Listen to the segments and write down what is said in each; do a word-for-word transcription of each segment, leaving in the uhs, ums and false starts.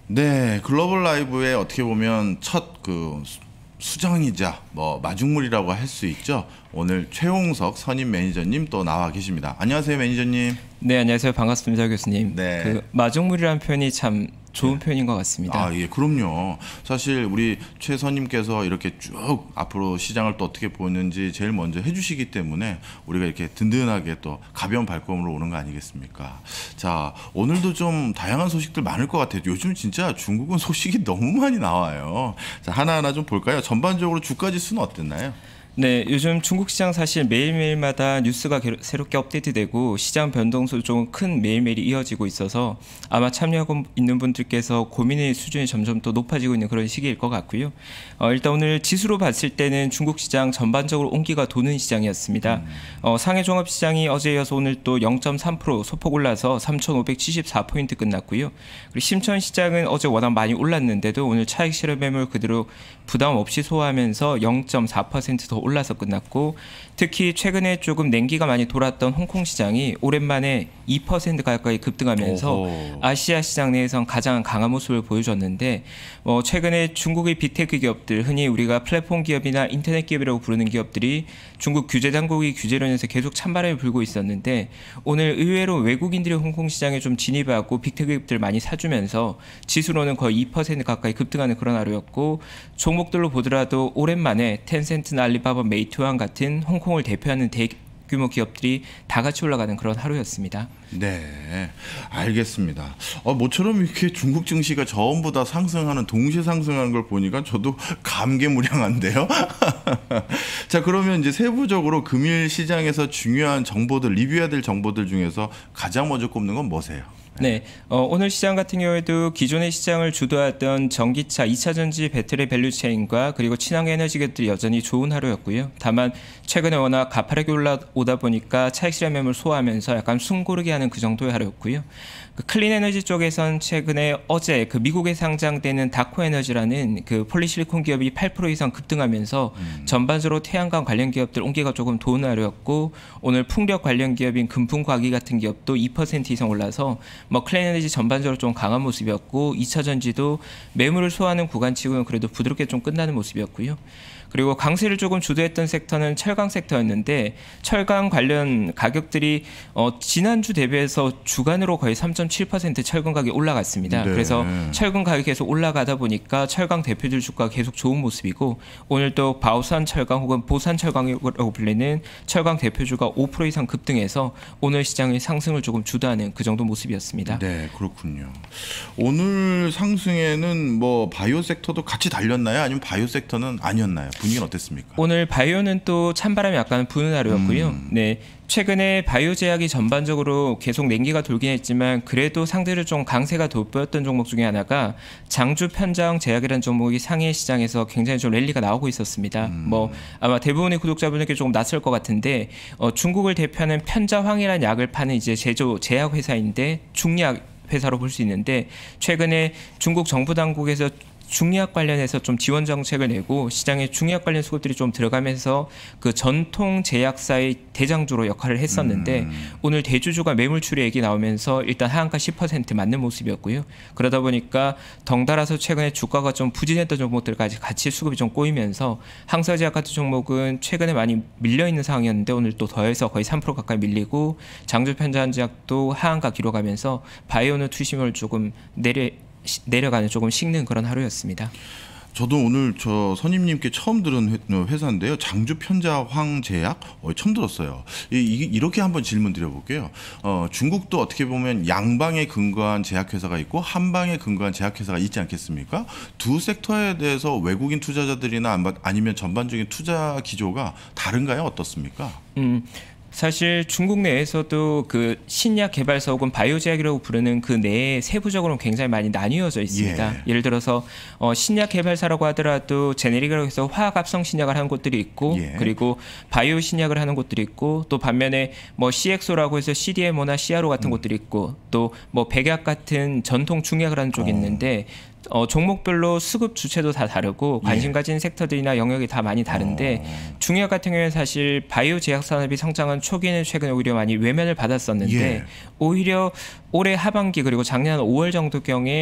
네, 글로벌 라이브의 어떻게 보면 첫 그 수장이자 뭐 마중물이라고 할 수 있죠. 오늘 최홍석 선임 매니저님 또 나와 계십니다. 안녕하세요, 매니저님. 네, 안녕하세요. 반갑습니다, 교수님. 네. 그 마중물이라는 표현이 참 좋은 네. 표현인 것 같습니다. 아, 예, 그럼요. 사실 우리 최 선임께서 이렇게 쭉 앞으로 시장을 또 어떻게 보는지 제일 먼저 해주시기 때문에 우리가 이렇게 든든하게 또 가벼운 발걸음으로 오는 거 아니겠습니까? 자, 오늘도 좀 다양한 소식들 많을 것 같아요. 요즘 진짜 중국은 소식이 너무 많이 나와요. 자, 하나하나 좀 볼까요? 전반적으로 주가 지수는 어땠나요? 네, 요즘 중국 시장 사실 매일매일마다 뉴스가 새롭게 업데이트되고 시장 변동수 좀 큰 매일매일이 이어지고 있어서 아마 참여하고 있는 분들께서 고민의 수준이 점점 더 높아지고 있는 그런 시기일 것 같고요. 어, 일단 오늘 지수로 봤을 때는 중국 시장 전반적으로 온기가 도는 시장이었습니다. 음. 어, 상해 종합시장이 어제 이어서 오늘 또 영 점 삼 퍼센트 소폭 올라서 삼천오백칠십사 포인트 끝났고요. 그리고 심천시장은 어제 워낙 많이 올랐는데도 오늘 차익 실현 매물 그대로 부담 없이 소화하면서 영 점 사 퍼센트 더 올라서 끝났고, 특히 최근에 조금 냉기가 많이 돌았던 홍콩 시장이 오랜만에 이 퍼센트 가까이 급등하면서 오호. 아시아 시장 내에선 가장 강한 모습을 보여줬는데, 어, 최근에 중국의 빅테크 기업들, 흔히 우리가 플랫폼 기업이나 인터넷 기업이라고 부르는 기업들이 중국 규제 당국이 규제로 인해서 계속 찬바람이 불고 있었는데, 오늘 의외로 외국인들이 홍콩 시장에 좀 진입하고 빅테크 기업들 많이 사주면서 지수로는 거의 이 퍼센트 가까이 급등하는 그런 하루였고, 종목들로 보더라도 오랜만에 텐센트나 알리바바, 메이투안 같은 홍콩을 대표하는 대규모 기업들이 다 같이 올라가는 그런 하루였습니다. 네, 알겠습니다. 어, 모처럼 이렇게 중국 증시가 전부 다 상승하는, 동시에 상승하는 걸 보니까 저도 감개무량한데요. 자, 그러면 이제 세부적으로 금일 시장에서 중요한 정보들, 리뷰해야 될 정보들 중에서 가장 먼저 꼽는 건 뭐세요? 네, 어, 오늘 시장 같은 경우에도 기존의 시장을 주도했던 전기차, 이차 전지, 배터리 밸류체인과 그리고 친환경에너지 기업들이 여전히 좋은 하루였고요. 다만 최근에 워낙 가파르게 올라오다 보니까 차익 실현 매물 소화하면서 약간 숨고르게 하는 그 정도의 하루였고요. 그 클린 에너지 쪽에선 최근에 어제 그 미국에 상장되는 다코 에너지라는 그 폴리실리콘 기업이 팔 퍼센트 이상 급등하면서 음. 전반적으로 태양광 관련 기업들 온기가 조금 도는 하루였고, 오늘 풍력 관련 기업인 금풍과기 같은 기업도 이 퍼센트 이상 올라서 뭐 클린 에너지 전반적으로 좀 강한 모습이었고, 이차 전지도 매물을 소화하는 구간치고는 그래도 부드럽게 좀 끝나는 모습이었고요. 그리고 강세를 조금 주도했던 섹터는 철강 섹터였는데, 철강 관련 가격들이 어, 지난주 대비해서 주간으로 거의 삼 점 칠 퍼센트 철강 가격이 올라갔습니다. 네. 그래서 철강 가격이 계속 올라가다 보니까 철강 대표들 주가가 계속 좋은 모습이고, 오늘 또 바오산 철강 혹은 보산 철강이라고 불리는 철강 대표주가 오 퍼센트 이상 급등해서 오늘 시장의 상승을 조금 주도하는 그 정도 모습이었습니다. 네, 그렇군요. 오늘 상승에는 뭐 바이오 섹터도 같이 달렸나요? 아니면 바이오 섹터는 아니었나요? 분위기는 어땠습니까? 오늘 바이오는 또 찬바람이 약간 부는 하루였고요. 음. 네, 최근에 바이오 제약이 전반적으로 계속 냉기가 돌긴 했지만 그래도 상대로 좀 강세가 돋보였던 종목 중에 하나가 장주 편자왕 제약이라는 종목이 상해 시장에서 굉장히 좀 랠리가 나오고 있었습니다. 음. 뭐 아마 대부분의 구독자분들께 조금 낯설 것 같은데, 어, 중국을 대표하는 편자황이라는 약을 파는 이제 제조 제약 회사인데 중약 회사로 볼 수 있는데, 최근에 중국 정부 당국에서 중의학 관련해서 좀 지원 정책을 내고 시장에 중의학 관련 수급들이 좀 들어가면서 그 전통 제약사의 대장주로 역할을 했었는데, 음. 오늘 대주주가 매물출회액이 나오면서 일단 하한가 십 퍼센트 맞는 모습이었고요. 그러다 보니까 덩달아서 최근에 주가가 좀 부진했던 종목들까지 같이 수급이 좀 꼬이면서 항서제약 같은 종목은 최근에 많이 밀려있는 상황이었는데 오늘 또 더해서 거의 삼 퍼센트 가까이 밀리고, 장주편자제약도 하한가 기록하면서 바이오는 투심을 조금 내려 내려가는 조금 식는 그런 하루였습니다. 저도 오늘 저 선임님께 처음 들은 회사인데요. 장주 편자황제약 어, 처음 들었어요. 이, 이, 이렇게 한번 질문 드려볼게요. 어, 중국도 어떻게 보면 양방에 근거한 제약회사가 있고 한방에 근거한 제약회사가 있지 않겠습니까? 두 섹터에 대해서 외국인 투자자들이나 아니면 전반적인 투자 기조가 다른가요? 어떻습니까? 음. 사실 중국 내에서도 그 신약 개발사 혹은 바이오 제약이라고 부르는 그 내에 세부적으로는 굉장히 많이 나뉘어져 있습니다. 예. 예를 들어서 어, 신약 개발사라고 하더라도 제네릭이라고 해서 화학 합성 신약을 하는 곳들이 있고, 예. 그리고 바이오 신약을 하는 곳들이 있고, 또 반면에 뭐 씨엑스오라고 해서 씨디엠오나 씨알오 같은 음. 곳들이 있고, 또 뭐 백약 같은 전통 중약을 하는 쪽이 어. 있는데, 어, 종목별로 수급 주체도 다 다르고 관심 예. 가진 섹터들이나 영역이 다 많이 다른데, 어. 중약 같은 경우에는 사실 바이오 제약 산업이 성장한 초기에는 최근에 오히려 많이 외면을 받았었는데, 예. 오히려 올해 하반기 그리고 작년 오월 정도경에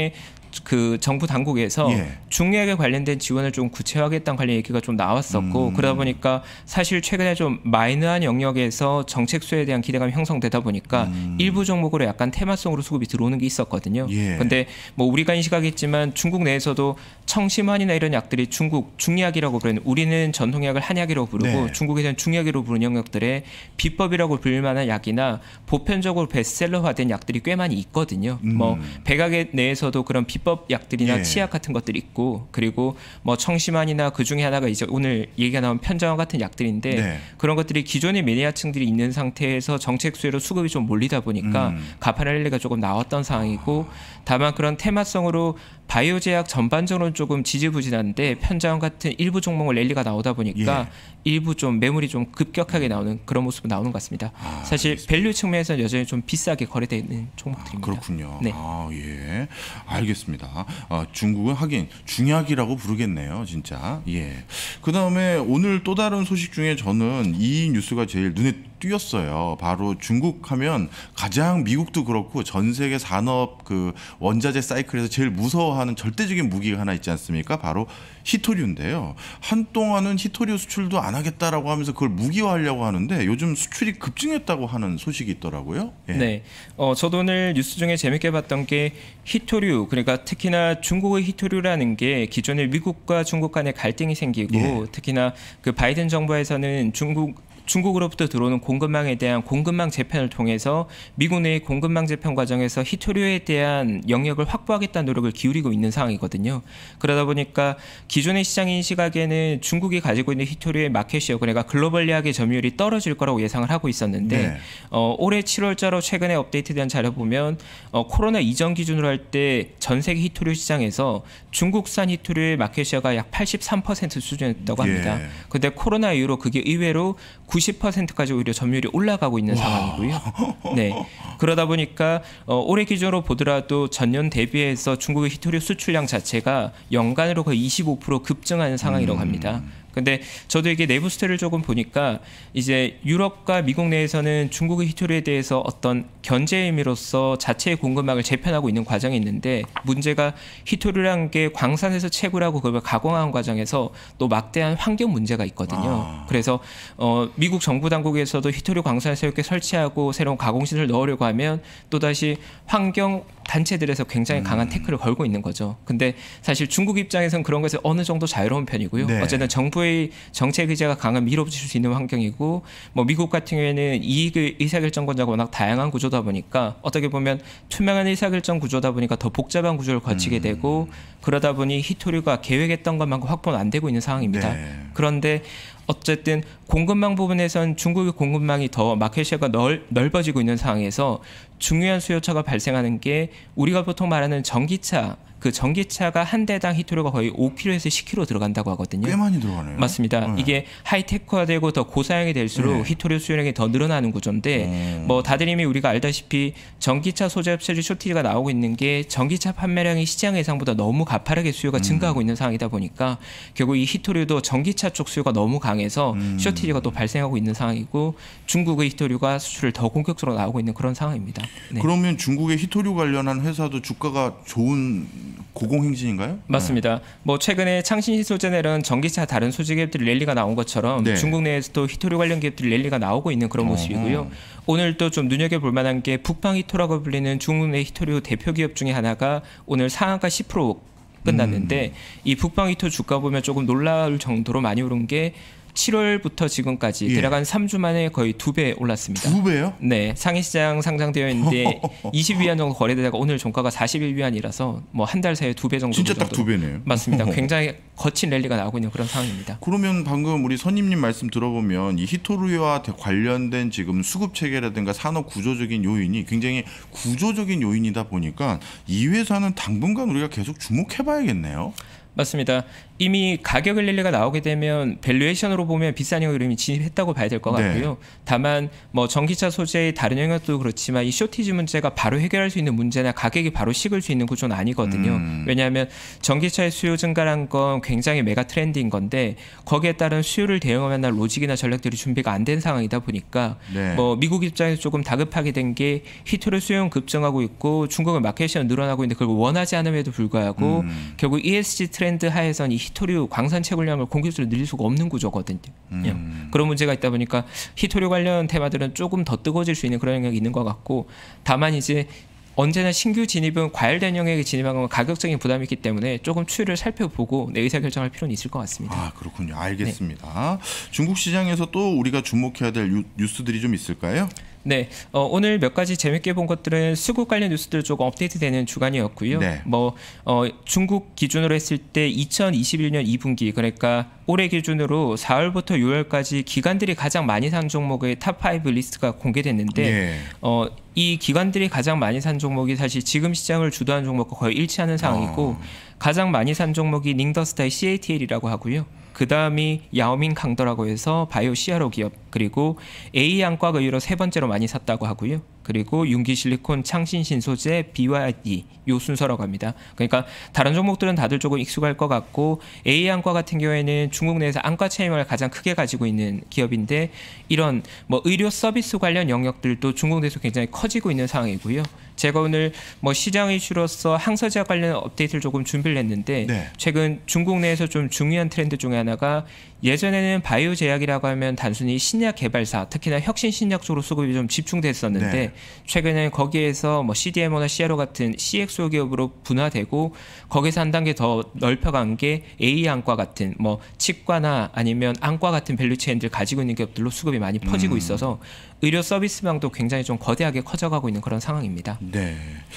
그 정부 당국에서 예. 중약에 관련된 지원을 좀 구체화하겠다는 관련 얘기가 좀 나왔었고 음. 그러다 보니까 사실 최근에 좀 마이너한 영역에서 정책 수혜에 대한 기대감이 형성되다 보니까 음. 일부 종목으로 약간 테마성으로 수급이 들어오는 게 있었거든요. 예. 근데 뭐 우리가 인식하겠지만 중국 내에서도 청심환이나 이런 약들이 중국 중약이라고 부르는 우리는 전통약을 한약이라고 부르고 네. 중국에서는 중약이라고 부르는 영역들에 비법이라고 불릴 만한 약이나 보편적으로 베스트셀러화된 약들이 꽤 많이 있거든요. 음. 뭐 백약의 내에서도 그런 비법 약들이나 예. 치약 같은 것들이 있고 그리고 뭐 청심환이나 그 중에 하나가 이제 오늘 얘기가 나온 편정화 같은 약들인데 네. 그런 것들이 기존의 매니아층들이 있는 상태에서 정책 수혜로 수급이 좀 몰리다 보니까 음. 가파른 랠리가 조금 나왔던 상황이고 다만 그런 테마성으로 바이오 제약 전반적으로 조금 지지부진한데 편정화 같은 일부 종목을 랠리가 나오다 보니까 예. 일부 좀 매물이 좀 급격하게 나오는 그런 모습이 나오는 것 같습니다. 아, 사실 알겠습니다. 밸류 측면에서는 여전히 좀 비싸게 거래되는 종목들입니다. 그렇군요. 네. 아, 예. 알겠습니다. 아, 중국은 하긴 중약이라고 부르겠네요, 진짜. 예. 그다음에 오늘 또 다른 소식 중에 저는 이 뉴스가 제일 눈에 띄었어요. 바로 중국 하면 가장 미국도 그렇고 전 세계 산업 그 원자재 사이클에서 제일 무서워하는 절대적인 무기가 하나 있지 않습니까? 바로 히토류인데요. 한동안은 히토류 수출도 안 하겠다라고 하면서 그걸 무기화하려고 하는데 요즘 수출이 급증했다고 하는 소식이 있더라고요. 예. 네, 어, 저도 오늘 뉴스 중에 재밌게 봤던 게 히토류, 그러니까 특히나 중국의 히토류라는 게 기존에 미국과 중국 간의 갈등이 생기고 예. 특히나 그 바이든 정부에서는 중국 중국으로부터 들어오는 공급망에 대한 공급망 재편을 통해서 미국 내의 공급망 재편 과정에서 히토류에 대한 영역을 확보하겠다는 노력을 기울이고 있는 상황이거든요. 그러다 보니까 기존의 시장 인식하기에는 중국이 가지고 있는 히토류의 마켓시어, 그러니까 글로벌리하게 점유율이 떨어질 거라고 예상을 하고 있었는데 네. 어, 올해 칠월자로 최근에 업데이트된 자료 보면 어, 코로나 이전 기준으로 할 때 전 세계 히토류 시장에서 중국산 히토류의 마켓시어가 약 팔십삼 퍼센트 수준이었다고 합니다. 예. 근데 코로나 이후로 그게 의외로 구십 퍼센트까지 오히려 점유율이 올라가고 있는 상황이고요. 네. 그러다 보니까 어, 올해 기준으로 보더라도 전년 대비해서 중국의 히토류 수출량 자체가 연간으로 거의 이십오 퍼센트 급증하는 상황이라고 합니다. 근데 저도 이게 내부 스토리를 조금 보니까 이제 유럽과 미국 내에서는 중국의 히토류에 대해서 어떤 견제 의미로서 자체의 공급망을 재편하고 있는 과정이 있는데 문제가 히토류라는 게 광산에서 채굴하고 그걸 가공하는 과정에서 또 막대한 환경 문제가 있거든요. 아. 그래서 어, 미국 정부 당국에서도 히토류 광산에서 이렇게 설치하고 새로운 가공시설을 넣으려고 하면 또다시 환경 단체들에서 굉장히 강한 태클을 걸고 있는 거죠. 근데 사실 중국 입장에서는 그런 것에 어느 정도 자유로운 편이고요. 네. 어쨌든 정부의 정책 의제가 강한 밀어붙일 수 있는 환경이고 뭐 미국 같은 경우에는 이익 의사결정권자가 워낙 다양한 구조다 보니까 어떻게 보면 투명한 의사결정 구조다 보니까 더 복잡한 구조를 거치게 음. 되고 그러다 보니 히토류가 계획했던 것만큼 확보는 안 되고 있는 상황입니다. 네. 그런데 어쨌든 공급망 부분에선 중국의 공급망이 더 마켓시어가 넓, 넓어지고 있는 상황에서 중요한 수요처가 발생하는 게 우리가 보통 말하는 전기차, 그 전기차가 한 대당 히토류가 거의 오 킬로그램에서 십 킬로그램 들어간다고 하거든요. 꽤 많이 들어가네요. 맞습니다. 네. 이게 하이테크화되고 더 고사양이 될수록 네. 히토류 수요량이 더 늘어나는 구조인데 음. 뭐 다들 이미 우리가 알다시피 전기차 소재 업체들 쇼티지가 나오고 있는 게 전기차 판매량이 시장 예상보다 너무 가파르게 수요가 음. 증가하고 있는 상황이다 보니까 결국 이 히토류도 전기차 쪽 수요가 너무 강해서 음. 쇼티지가 또 발생하고 있는 상황이고 중국의 히토류가 수출을 더 공격적으로 나오고 있는 그런 상황입니다. 네. 그러면 중국의 히토류 관련한 회사도 주가가 좋은 고공행진인가요? 맞습니다. 뭐 최근에 창신시 소재내는 전기차 다른 소재 기업들이 랠리가 나온 것처럼 네. 중국 내에서도 히토류 관련 기업들이 랠리가 나오고 있는 그런 모습이고요. 어허. 오늘 또 좀 눈여겨볼 만한 게 북방히토라고 불리는 중국 내 히토류 대표 기업 중에 하나가 오늘 상한가 십 퍼센트 끝났는데 음. 이 북방히토 주가 보면 조금 놀라울 정도로 많이 오른 게 칠월부터 지금까지 예. 대략 한 삼 주 만에 거의 두 배 올랐습니다. 두 배요? 네, 상해시장 상장되어 있는데 이십 위안 정도 거래되다가 오늘 종가가 사십일 위안이라서 뭐 한 달 사이에 두 배 정도. 진짜 딱 두 배네요. 맞습니다. 굉장히 거친 랠리가 나오고 있는 그런 상황입니다. 그러면 방금 우리 선임님 말씀 들어보면 이 히토류와 관련된 지금 수급 체계라든가 산업 구조적인 요인이 굉장히 구조적인 요인이다 보니까 이 회사는 당분간 우리가 계속 주목해봐야겠네요. 맞습니다. 이미 가격을 랠리가 나오게 되면 밸류에이션으로 보면 비싼 영역을 이미 진입했다고 봐야 될 것 같고요. 네. 다만 뭐 전기차 소재의 다른 영역도 그렇지만 이 쇼티지 문제가 바로 해결할 수 있는 문제나 가격이 바로 식을 수 있는 구조는 아니거든요. 음. 왜냐하면 전기차의 수요 증가란 건 굉장히 메가 트렌드인 건데 거기에 따른 수요를 대응할 만한 로직이나 전략들이 준비가 안 된 상황이다 보니까 네. 뭐 미국 입장에서 조금 다급하게 된 게 히토류 수요는 급증하고 있고 중국의 마켓시는 늘어나고 있는데 그걸 원하지 않음에도 불구하고 음. 결국 이에스지 트렌드 하에선 이 히토류 광산 채굴량을 공급적으로 늘릴 수가 없는 구조거든요. 음. 그런 문제가 있다 보니까 히토류 관련 테마들은 조금 더 뜨거워질 수 있는 그런 영역이 있는 것 같고 다만 이제 언제나 신규 진입은 과열된 영역에 진입하면 가격적인 부담이 있기 때문에 조금 추이를 살펴보고 내 의사결정할 필요는 있을 것 같습니다. 아 그렇군요. 알겠습니다. 네. 중국 시장에서 또 우리가 주목해야 될 유, 뉴스들이 좀 있을까요? 네, 어, 오늘 몇 가지 재밌게 본 것들은 수급 관련 뉴스들 조금 업데이트되는 주간이었고요. 네. 뭐 어, 중국 기준으로 했을 때 이천이십일 년 이 분기 그러니까 올해 기준으로 사월부터 유월까지 기관들이 가장 많이 산 종목의 탑 파이브 리스트가 공개됐는데 네. 어, 이 기관들이 가장 많이 산 종목이 사실 지금 시장을 주도한 종목과 거의 일치하는 상황이고 어. 가장 많이 산 종목이 닝더스타의 씨에이티엘이라고 하고요. 그 다음이 야오밍 강더라고 해서 바이오 씨아르오 기업 그리고 에이 안과가 의외로 세 번째로 많이 샀다고 하고요. 그리고 융기실리콘, 창신신소재, 비와이디 요 순서라고 합니다. 그러니까 다른 종목들은 다들 조금 익숙할 것 같고 에이 안과 같은 경우에는 중국 내에서 안과 체험을 가장 크게 가지고 있는 기업인데 이런 뭐 의료 서비스 관련 영역들도 중국 내에서 굉장히 커지고 있는 상황이고요. 제가 오늘 뭐 시장 이슈로서 항서제약 관련 업데이트를 조금 준비를 했는데 네. 최근 중국 내에서 좀 중요한 트렌드 중에 하나가 예전에는 바이오 제약이라고 하면 단순히 신약 개발사, 특히나 혁신 신약 쪽으로 수급이 좀 집중됐었는데 네. 최근에는 거기에서 뭐 씨디엠오나 씨아르오 같은 씨엑스오 기업으로 분화되고 거기서 한 단계 더 넓혀간 게 에이 안과 같은 뭐 치과나 아니면 안과 같은 밸류체인들 가지고 있는 기업들로 수급이 많이 퍼지고 음. 있어서 의료 서비스망도 굉장히 좀 거대하게 커져가고 있는 그런 상황입니다. 네.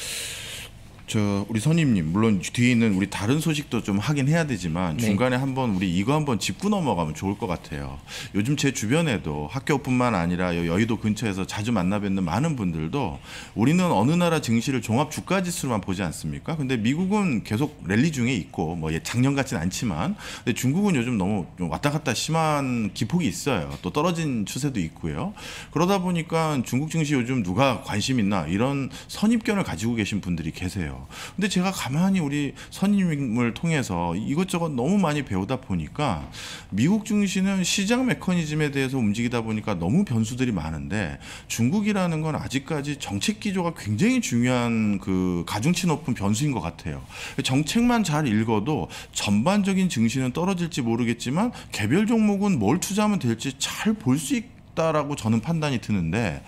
저 우리 선임님 물론 뒤에 있는 우리 다른 소식도 좀 하긴 해야 되지만 네. 중간에 한번 우리 이거 한번 짚고 넘어가면 좋을 것 같아요. 요즘 제 주변에도 학교뿐만 아니라 여의도 근처에서 자주 만나 뵙는 많은 분들도 우리는 어느 나라 증시를 종합 주가 지수로만 보지 않습니까? 근데 미국은 계속 랠리 중에 있고 뭐 작년 같진 않지만 근데 중국은 요즘 너무 좀 왔다 갔다 심한 기폭이 있어요. 또 떨어진 추세도 있고요. 그러다 보니까 중국 증시 요즘 누가 관심 있나 이런 선입견을 가지고 계신 분들이 계세요. 근데 제가 가만히 우리 선임을 통해서 이것저것 너무 많이 배우다 보니까 미국 증시는 시장 메커니즘에 대해서 움직이다 보니까 너무 변수들이 많은데 중국이라는 건 아직까지 정책 기조가 굉장히 중요한 그 가중치 높은 변수인 것 같아요. 정책만 잘 읽어도 전반적인 증시는 떨어질지 모르겠지만 개별 종목은 뭘 투자하면 될지 잘 볼 수 있다라고 저는 판단이 드는데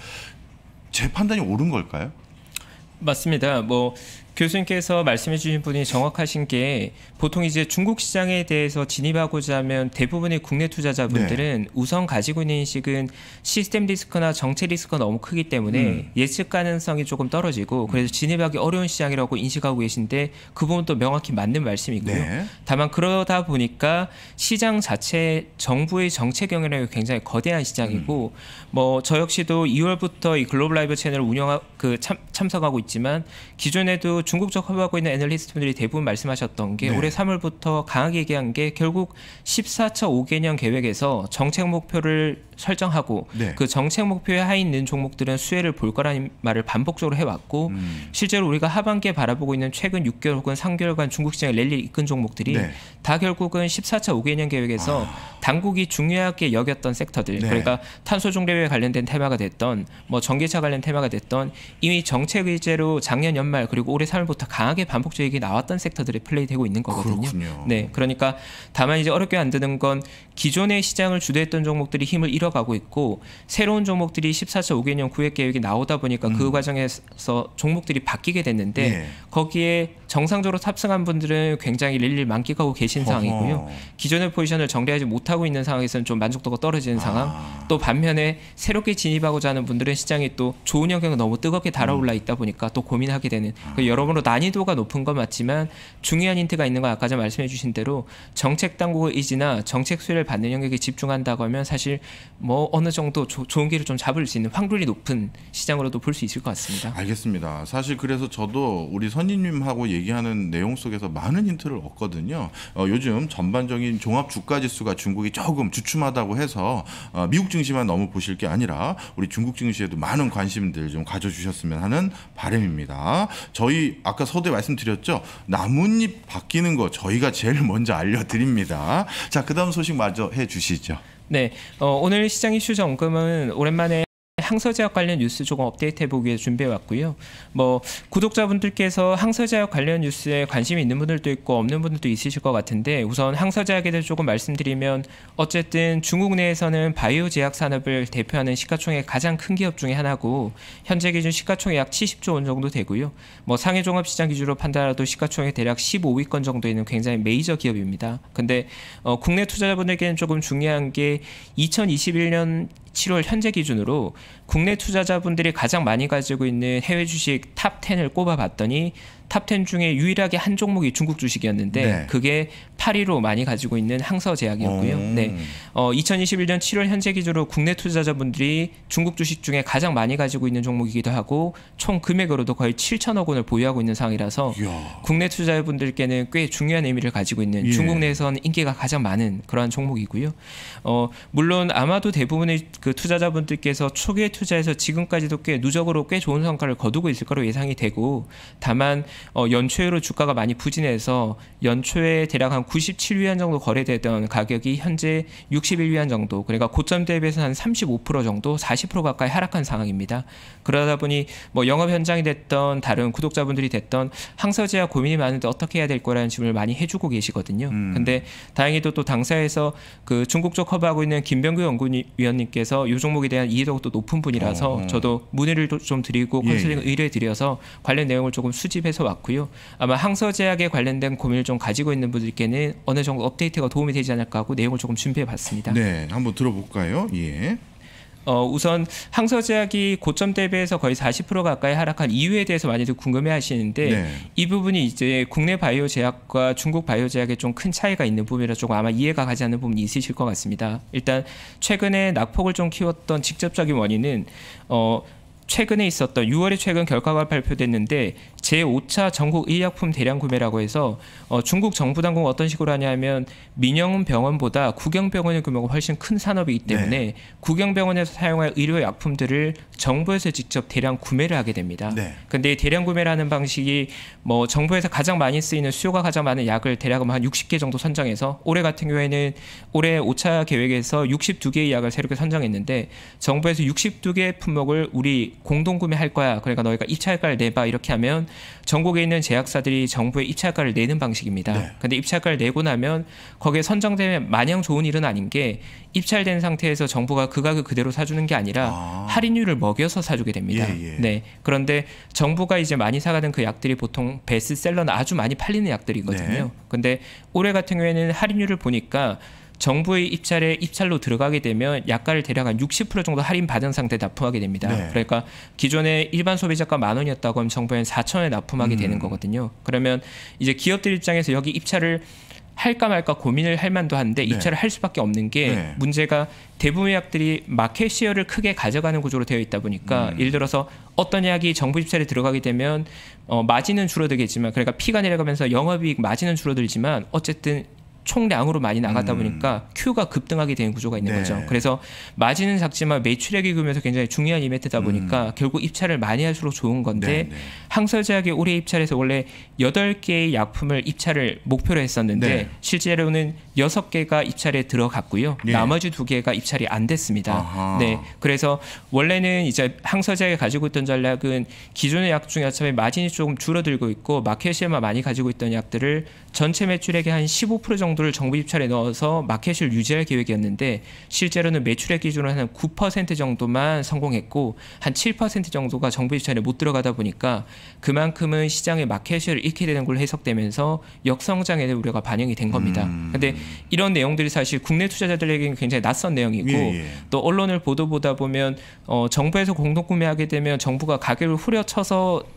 제 판단이 옳은 걸까요? 맞습니다. 뭐 교수님께서 말씀해 주신 분이 정확하신 게 보통 이제 중국 시장에 대해서 진입하고자 하면 대부분의 국내 투자자분들은 네. 우선 가지고 있는 인식은 시스템 리스크나 정책 리스크가 너무 크기 때문에 음. 예측 가능성이 조금 떨어지고 그래서 진입하기 어려운 시장이라고 인식하고 계신데 그 부분도 명확히 맞는 말씀이고요. 네. 다만 그러다 보니까 시장 자체 정부의 정책 영향력이 굉장히 거대한 시장이고 음. 뭐 저 역시도 이월부터 이 글로벌 라이브 채널을 운영 그 참, 참석하고 있지만 기존에도 중국적 허브하고 있는 애널리스트분들이 대부분 말씀하셨던 게 네. 올해 삼월부터 강하게 얘기한 게 결국 십사 차 오 개년 계획에서 정책 목표를 설정하고 네. 그 정책 목표에 하에 있는 종목들은 수혜를 볼 거라는 말을 반복적으로 해왔고 음. 실제로 우리가 하반기에 바라보고 있는 최근 육 개월 혹은 삼 개월간 중국 시장의 랠리를 이끈 종목들이 네. 다 결국은 십사 차 오 개년 계획에서 아. 당국이 중요하게 여겼던 섹터들 네. 그러니까 탄소 중립에 관련된 테마가 됐던 뭐 전기차 관련 테마가 됐던 이미 정책 의제로 작년 연말 그리고 올해 삼월부터 강하게 반복적으로 얘기 나왔던 섹터들이 플레이되고 있는 거거든요. 그렇군요. 네, 그러니까 다만 이제 어렵게 만드는 건 기존의 시장을 주도했던 종목들이 힘을 잃어가고 있고 새로운 종목들이 십사 차 오 개년 구획 계획이 나오다 보니까 음. 그 과정에서 종목들이 바뀌게 됐는데 네. 거기에 정상적으로 탑승한 분들은 굉장히 랠리를 만끽하고 계신 어허. 상황이고요. 기존의 포지션을 정리하지 못하고 있는 상황에서는 좀 만족도가 떨어지는 아. 상황. 또 반면에 새롭게 진입하고자 하는 분들은 시장이 또 좋은 영역이 너무 뜨겁게 달아올라 있다 보니까 또 고민하게 되는 아. 여러모로 난이도가 높은 건 맞지만 중요한 힌트가 있는 건 아까 전 말씀해 주신 대로 정책 당국의 의지나 정책 수혜를 받는 영역에 집중한다고 하면 사실 뭐 어느 정도 조, 좋은 길을 좀 잡을 수 있는 확률이 높은 시장으로도 볼 수 있을 것 같습니다. 알겠습니다. 사실 그래서 저도 우리 선임님하고 얘기하는 내용 속에서 많은 힌트를 얻거든요. 어, 요즘 전반적인 종합 주가 지수가 중국이 조금 주춤하다고 해서 어, 미국 증시만 너무 보실 게 아니라 우리 중국 증시에도 많은 관심들 좀 가져주셨으면 하는 바람입니다. 저희 아까 서두에 말씀드렸죠. 나뭇잎 바뀌는 거 저희가 제일 먼저 알려드립니다. 자, 그다음 소식 마저 해주시죠. 네, 어, 오늘 시장 이슈 점검은 오랜만에 항서제약 관련 뉴스 조금 업데이트해보기 위해 준비해왔고요. 뭐 구독자분들께서 항서제약 관련 뉴스에 관심이 있는 분들도 있고 없는 분들도 있으실 것 같은데, 우선 항서제약에 대해서 조금 말씀드리면 어쨌든 중국 내에서는 바이오 제약 산업을 대표하는 시가총액 가장 큰 기업 중에 하나고, 현재 기준 시가총액 약 칠십조 원 정도 되고요. 뭐 상해 종합시장 기준으로 판단해도 시가총액 대략 십오 위권 정도 있는 굉장히 메이저 기업입니다. 근데 어, 국내 투자자분들께는 조금 중요한 게 이천이십일 년 칠월 현재 기준으로 국내 투자자분들이 가장 많이 가지고 있는 해외 주식 탑 텐을 꼽아봤더니 탑 텐 중에 유일하게 한 종목이 중국 주식이었는데 네. 그게 팔 위로 많이 가지고 있는 항서제약이었고요. 네. 어, 이천이십일 년 칠월 현재 기준으로 국내 투자자분들이 중국 주식 중에 가장 많이 가지고 있는 종목이기도 하고, 총 금액으로도 거의 칠천억 원을 보유하고 있는 상황이라서 이야. 국내 투자자분들께는 꽤 중요한 의미를 가지고 있는, 예. 중국 내에서는 인기가 가장 많은 그러한 종목이고요. 어, 물론 아마도 대부분의 그 투자자분들께서 초기에 투자해서 지금까지도 꽤 누적으로 꽤 좋은 성과를 거두고 있을 거로 예상이 되고, 다만 어, 연초로 주가가 많이 부진해서 연초에 대략 한 구십칠 위안 정도 거래되던 가격이 현재 육십일 위안 정도, 그러니까 고점 대비해서 한 삼십오 퍼센트 정도, 사십 퍼센트 가까이 하락한 상황입니다. 그러다 보니 뭐 영업 현장이 됐던 다른 구독자분들이 됐던 항서제약 고민이 많은데 어떻게 해야 될 거라는 질문을 많이 해주고 계시거든요. 음. 근데 다행히도 또 당사에서 그 중국 쪽 커버하고 있는 김병규 연구위원님께서 이 종목에 대한 이해도가 또 높은 분이라서 어. 저도 문의를 좀 드리고 컨설팅 예, 예. 의뢰 드려서 관련 내용을 조금 수집해서 왔고요. 아마 항서제약에 관련된 고민을 좀 가지고 있는 분들께는 어느 정도 업데이트가 도움이 되지 않을까 하고 내용을 조금 준비해봤습니다. 네, 한번 들어볼까요? 예. 어, 우선 항서제약이 고점 대비해서 거의 사십 퍼센트 가까이 하락한 이유에 대해서 많이들 궁금해하시는데 네. 이 부분이 이제 국내 바이오 제약과 중국 바이오 제약에 좀 큰 차이가 있는 부분이라 조금 아마 이해가 가지 않는 부분이 있으실 것 같습니다. 일단 최근에 낙폭을 좀 키웠던 직접적인 원인은 어, 최근에 있었던 유월에 최근 결과가 발표됐는데 제오 차 전국 의약품 대량 구매라고 해서 어, 중국 정부 당국은 어떤 식으로 하냐면 민영병원보다 국영병원의 규모가 훨씬 큰 산업이기 때문에 네. 국영병원에서 사용할 의료약품들을 정부에서 직접 대량 구매를 하게 됩니다. 그런데 네. 대량 구매를 하는 방식이 뭐 정부에서 가장 많이 쓰이는 수요가 가장 많은 약을 대략 한 육십 개 정도 선정해서, 올해 같은 경우에는 올해 오 차 계획에서 육십이 개의 약을 새롭게 선정했는데 정부에서 육십이 개 품목을 우리 공동 구매할 거야, 그러니까 너희가 입찰가를 내봐, 이렇게 하면 전국에 있는 제약사들이 정부에 입찰가를 내는 방식입니다. 네. 근데 입찰가를 내고 나면 거기에 선정되면 마냥 좋은 일은 아닌 게, 입찰된 상태에서 정부가 그 가격 그대로 사주는 게 아니라 아. 할인율을 먹여서 사주게 됩니다. 예, 예. 네. 그런데 정부가 이제 많이 사가는 그 약들이 보통 베스트셀러는 아주 많이 팔리는 약들이거든요. 네. 근데 올해 같은 경우에는 할인율을 보니까 정부의 입찰에 입찰로 들어가게 되면 약가를 대략 한 육십 퍼센트 정도 할인 받은 상태에 납품하게 됩니다. 네. 그러니까 기존에 일반 소비자가 만 원이었다고 하면 정부에는 사천 원에 납품하게 음. 되는 거거든요. 그러면 이제 기업들 입장에서 여기 입찰을 할까 말까 고민을 할 만도 한데 네. 입찰을 할 수밖에 없는 게 네. 문제가 대부분의 약들이 마켓 시어를 크게 가져가는 구조로 되어 있다 보니까 음. 예를 들어서 어떤 약이 정부 입찰에 들어가게 되면 어, 마진은 줄어들겠지만, 그러니까 피가 내려가면서 영업이익 마진은 줄어들지만 어쨌든 총량으로 많이 나가다 음. 보니까 Q가 급등하게 되는 구조가 있는 네. 거죠. 그래서 마진은 작지만 매출액이 그러면서 굉장히 중요한 이벤트다 보니까 음. 결국 입찰을 많이 할수록 좋은 건데 네, 네. 항서제약이 올해 입찰에서 원래 여덟 개의 약품을 입찰을 목표로 했었는데 네. 실제로는 여섯 개가 입찰에 들어갔고요. 네. 나머지 두 개가 입찰이 안 됐습니다. 아하. 네, 그래서 원래는 이제 항서제약이 가지고 있던 전략은 기존의 약 중에 어차피 마진이 조금 줄어들고 있고 마켓시어만 많이 가지고 있던 약들을 전체 매출액의 한 십오 퍼센트 정도를 정부 입찰에 넣어서 마켓을 유지할 계획이었는데 실제로는 매출액 기준으로 한 구 퍼센트 정도만 성공했고 한 칠 퍼센트 정도가 정부 입찰에 못 들어가다 보니까 그만큼은 시장의 마켓을 잃게 되는 걸로 해석되면서 역성장에 대한 우려가 반영이 된 겁니다. 그런데 음. 이런 내용들이 사실 국내 투자자들에게는 굉장히 낯선 내용이고 예, 예. 또 언론을 보도 보다 보면 어, 정부에서 공동 구매하게 되면 정부가 가격을 후려쳐서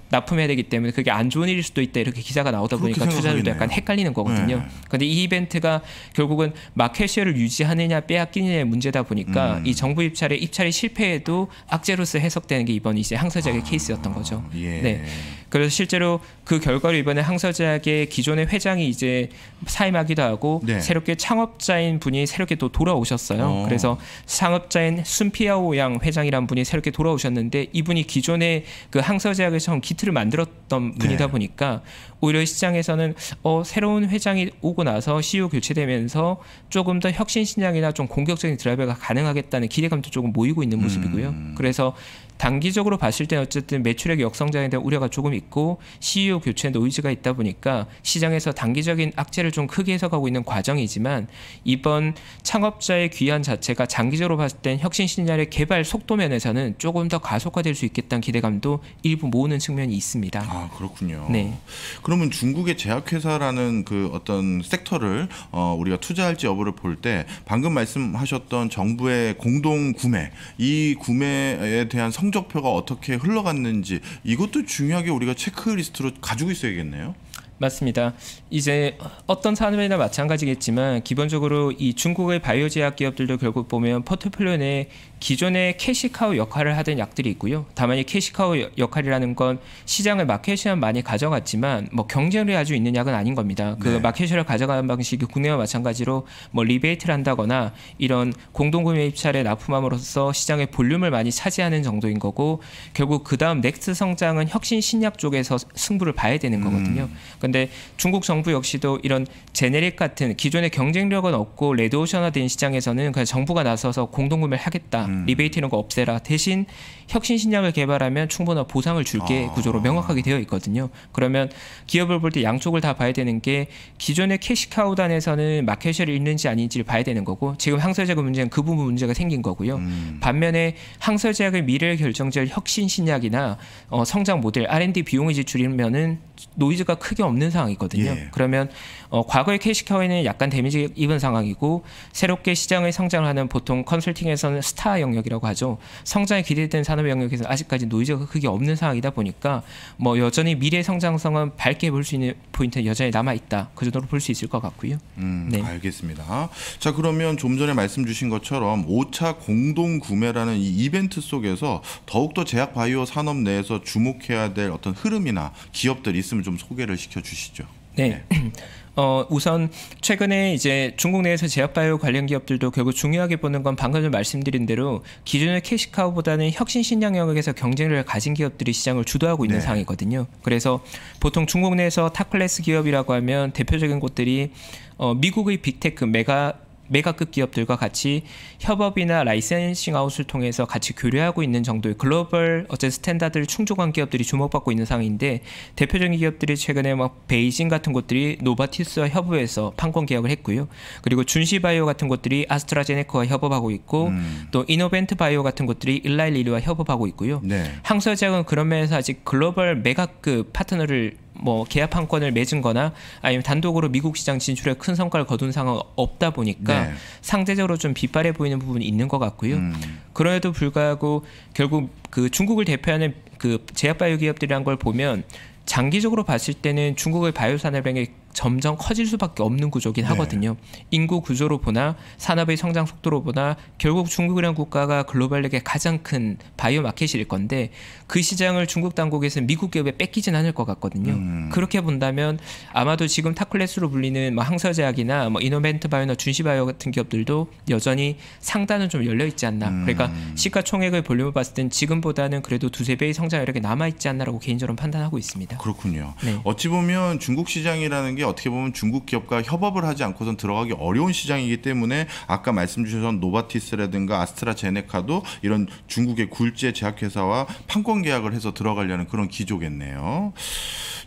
납품해야 되기 때문에 그게 안 좋은 일일 수도 있다 이렇게 기사가 나오다 보니까 투자자들도 약간 헷갈리는 거거든요. 그런데 네. 이 이벤트가 결국은 마켓쉐어를 유지하느냐 빼앗기느냐의 문제다 보니까 음. 이 정부 입찰에 입찰이 실패해도 악재로서 해석되는 게 이번 이제 항서제약의 아. 케이스였던 거죠. 예. 네. 그래서 실제로 그 결과로 이번에 항서제약의 기존의 회장이 이제 사임하기도 하고 네. 새롭게 창업자인 분이 새롭게 또 돌아오셨어요. 어. 그래서 창업자인 순피아오 양 회장이란 분이 새롭게 돌아오셨는데 이분이 기존의 그 항서제약을 처음 기틀을 만들었던 분이다 네. 보니까 오히려 시장에서는 어, 새로운 회장이 오고 나서 씨이오 교체되면서 조금 더 혁신 신약이나 좀 공격적인 드라이버가 가능하겠다는 기대감도 조금 모이고 있는 모습이고요. 음. 그래서 단기적으로 봤을 때는 어쨌든 매출액 역성장에 대한 우려가 조금 있고 씨이오 교체 노이즈가 있다 보니까 시장에서 단기적인 악재를 좀 크게 해석하고 있는 과정이지만 이번 창업자의 귀환 자체가 장기적으로 봤을 땐 혁신 신약의 개발 속도 면에서는 조금 더 가속화될 수 있겠다는 기대감도 일부 모으는 측면이 있습니다. 아 그렇군요. 네. 그러면 중국의 제약회사라는 그 어떤 섹터를 어, 우리가 투자할지 여부를 볼 때 방금 말씀하셨던 정부의 공동 구매 이 구매에 대한 성 성적표가 어떻게 흘러갔는지 이것도 중요하게 우리가 체크리스트로 가지고 있어야겠네요. 맞습니다. 이제 어떤 산업이나 마찬가지겠지만 기본적으로 이 중국의 바이오 제약 기업들도 결국 보면 포트폴리오 내에 기존의 캐시카우 역할을 하던 약들이 있고요. 다만 이 캐시카우 역할이라는 건 시장을 마켓시ェ어 많이 가져갔지만 뭐 경쟁력이 아주 있는 약은 아닌 겁니다. 그 네. 마켓시ェ어를 가져가는 방식이 국내와 마찬가지로 뭐 리베이트를 한다거나 이런 공동구매 입찰에 납품함으로써 시장의 볼륨을 많이 차지하는 정도인 거고 결국 그 다음 넥스트 성장은 혁신 신약 쪽에서 승부를 봐야 되는 거거든요. 음. 근데 중국 정부 역시도 이런 제네릭 같은 기존의 경쟁력은 없고 레드오션화된 시장에서는 그냥 정부가 나서서 공동구매를 하겠다. 음. 리베이트 이런 거 없애라. 대신 혁신 신약을 개발하면 충분한 보상을 줄게 아. 구조로 명확하게 되어 있거든요. 그러면 기업을 볼 때 양쪽을 다 봐야 되는 게 기존의 캐시카우단에서는 마켓쉐어를 잃는지 아닌지를 봐야 되는 거고 지금 항서제약 문제는 그 부분 문제가 생긴 거고요. 음. 반면에 항서제약의 미래를 결정지을 혁신 신약이나 어, 성장 모델 알 앤 디 비용을 지출이면은 노이즈가 크게 없는 상황이거든요. 예. 그러면 어, 과거의 캐시카우에는 약간 데미지 입은 상황이고 새롭게 시장의 성장을 하는 보통 컨설팅에서는 스타 영역이라고 하죠. 성장이 기대되는 산업 영역에서 아직까지 노이즈가 크게 없는 상황이다 보니까 뭐 여전히 미래 성장성은 밝게 볼 수 있는 포인트는 여전히 남아있다. 그 정도로 볼 수 있을 것 같고요. 음, 네. 알겠습니다. 자 그러면 좀 전에 말씀 주신 것처럼 오 차 공동구매라는 이 이벤트 속에서 더욱더 제약 바이오 산업 내에서 주목해야 될 어떤 흐름이나 기업들이 있으면 좀 소개를 시켜주시죠. 네. 네. 어, 우선 최근에 이제 중국 내에서 제약바이오 관련 기업들도 결국 중요하게 보는 건 방금 전 말씀드린 대로 기존의 캐시카우보다는 혁신 신약 영역에서 경쟁력을 가진 기업들이 시장을 주도하고 있는 네. 상황이거든요. 그래서 보통 중국 내에서 탑클래스 기업이라고 하면 대표적인 곳들이 어, 미국의 빅테크 메가 메가급 기업들과 같이 협업이나 라이센싱 아웃을 통해서 같이 교류하고 있는 정도의 글로벌 어쨌든 스탠다드를 충족한 기업들이 주목받고 있는 상황인데 대표적인 기업들이 최근에 막 베이징 같은 곳들이 노바티스와 협업해서 판권 계약을 했고요. 그리고 준시바이오 같은 곳들이 아스트라제네카와 협업하고 있고 음. 또 이노벤트 바이오 같은 곳들이 일라일리와 협업하고 있고요. 네. 항서제약은 그런 면에서 아직 글로벌 메가급 파트너를 뭐 계약 판권을 맺은 거나 아니면 단독으로 미국 시장 진출에 큰 성과를 거둔 상황은 없다 보니까 네. 상대적으로 좀 빗발해 보이는 부분이 있는 것 같고요. 음. 그럼에도 불구하고 결국 그 중국을 대표하는 그 제약바이오 기업들이란 걸 보면 장기적으로 봤을 때는 중국의 바이오 산업량이 점점 커질 수밖에 없는 구조긴 네. 하거든요. 인구 구조로 보나 산업의 성장 속도로 보나 결국 중국이라는 국가가 글로벌력의 가장 큰 바이오 마켓일 건데 그 시장을 중국 당국에서 미국 기업에 뺏기진 않을 것 같거든요. 음. 그렇게 본다면 아마도 지금 탑클래스로 불리는 뭐 항서제약이나 뭐 이노벤트 바이오나 준시바이오 같은 기업들도 여전히 상단은 좀 열려 있지 않나. 음. 그러니까 시가총액의 볼륨을 봤을 땐 지금보다는 그래도 두세 배의 성장 여력이 남아 있지 않나라고 개인적으로 판단하고 있습니다. 그렇군요. 네. 어찌 보면 중국 시장이라는 게 어떻게 보면 중국 기업과 협업을 하지 않고선 들어가기 어려운 시장이기 때문에 아까 말씀 주셨던 노바티스라든가 아스트라제네카도 이런 중국의 굴지의 제약회사와 판권 계약을 해서 들어가려는 그런 기조겠네요.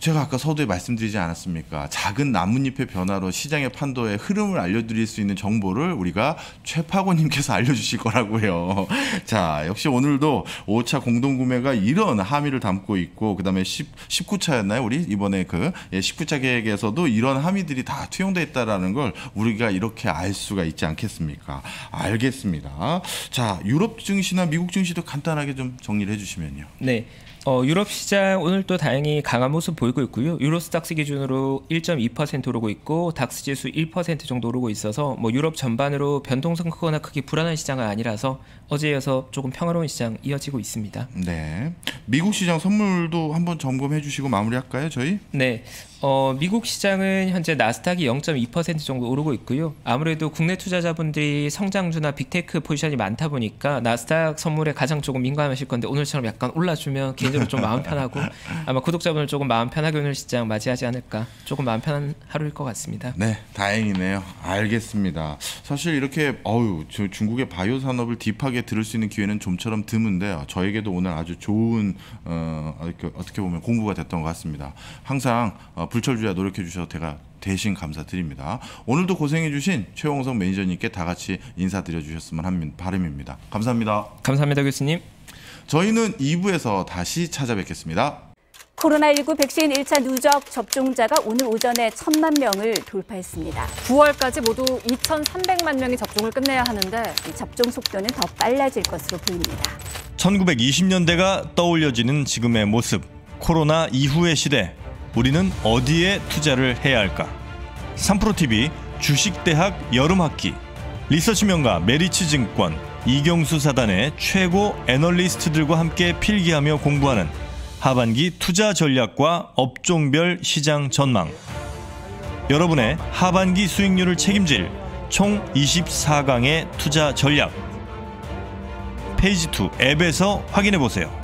제가 아까 서두에 말씀드리지 않았습니까? 작은 나뭇잎의 변화로 시장의 판도의 흐름을 알려드릴 수 있는 정보를 우리가 최파고님께서 알려주실 거라고요. 자, 역시 오늘도 오 차 공동구매가 이런 함의를 담고 있고, 그 다음에 십구 차였나요? 우리 이번에 그 십구 차 계획에서도 이런 함의들이 다 투영되어 있다는 걸 우리가 이렇게 알 수가 있지 않겠습니까? 알겠습니다. 자, 유럽 증시나 미국 증시도 간단하게 좀 정리를 해주시면요. 네. 어, 유럽 시장 오늘 또 다행히 강한 모습 보이고 있고요. 유로스닥스 기준으로 일 점 이 퍼센트 오르고 있고 닥스 지수 일 퍼센트 정도 오르고 있어서 뭐 유럽 전반으로 변동성 크거나 크게 불안한 시장은 아니라서 어제에 이어서 조금 평화로운 시장 이어지고 있습니다. 네. 미국 시장 선물도 한번 점검해 주시고 마무리할까요, 저희? 네. 어, 미국 시장은 현재 나스닥이 영 점 이 퍼센트 정도 오르고 있고요. 아무래도 국내 투자자분들이 성장주나 빅테크 포지션이 많다 보니까 나스닥 선물에 가장 조금 민감하실 건데 오늘처럼 약간 올라주면 개인적으로 좀 마음 편하고 아마 구독자분들 조금 마음 편하게 오늘 시장 맞이하지 않을까, 조금 마음 편한 하루일 것 같습니다. 네, 다행이네요. 알겠습니다. 사실 이렇게 어유 저 중국의 바이오 산업을 딥하게 들을 수 있는 기회는 좀처럼 드문데요. 저에게도 오늘 아주 좋은 어, 어떻게 보면 공부가 됐던 것 같습니다. 항상 어, 불철주야 노력해 주셔서 제가 대신 감사드립니다. 오늘도 고생해 주신 최홍석 매니저님께 다 같이 인사드려 주셨으면 하는 바람입니다. 감사합니다. 감사합니다, 교수님. 저희는 이 부에서 다시 찾아뵙겠습니다. 코로나십구 백신 일 차 누적 접종자가 오늘 오전에 천만 명을 돌파했습니다. 구월까지 모두 이천삼백만 명이 접종을 끝내야 하는데 이 접종 속도는 더 빨라질 것으로 보입니다. 천구백이십 년대가 떠올려지는 지금의 모습, 코로나 이후의 시대, 우리는 어디에 투자를 해야 할까? 삼프로티비 주식대학 여름학기, 리서치 명가 메리츠증권, 이경수 사단의 최고 애널리스트들과 함께 필기하며 공부하는 하반기 투자 전략과 업종별 시장 전망. 여러분의 하반기 수익률을 책임질 총 이십사 강의 투자 전략. 페이지 이 앱에서 확인해 보세요.